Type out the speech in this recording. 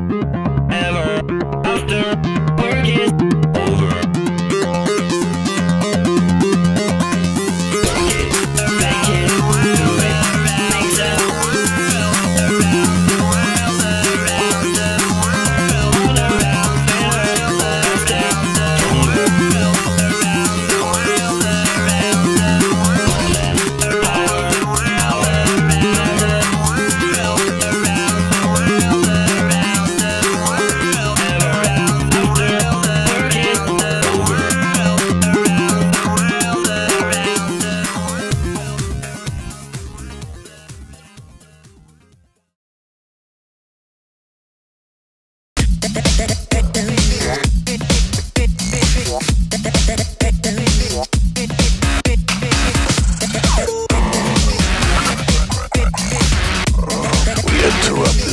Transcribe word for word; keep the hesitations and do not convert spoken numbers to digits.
ever after work is over. Make it, do it, make sense. Around the world, around the world, all around the world, around the world, around the world, around the world, and power, power, around the world, around the world, around the world, ever after work is over. Around the world, around the We interrupt